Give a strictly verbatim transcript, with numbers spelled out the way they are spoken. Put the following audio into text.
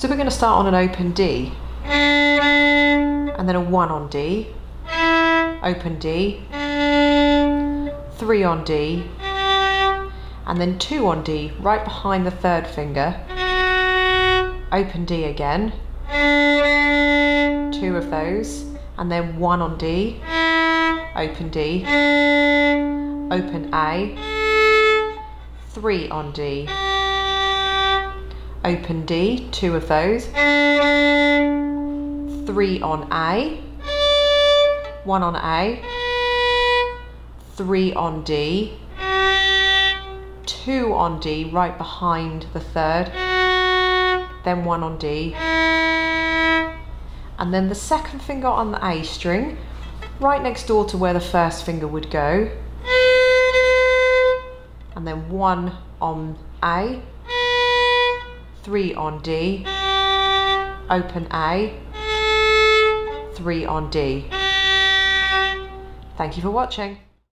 So we're going to start on an open D, and then a one on D, open D, three on D, and then two on D right behind the third finger, open D again, two of those, and then one on D, open D, open A, three on D, open D, two of those, three on A, one on A, three on D, two on D right behind the third, then one on D, and then the second finger on the A string, right next door to where the first finger would go, and then one on A, three on D, open A, three on D. Thank you for watching.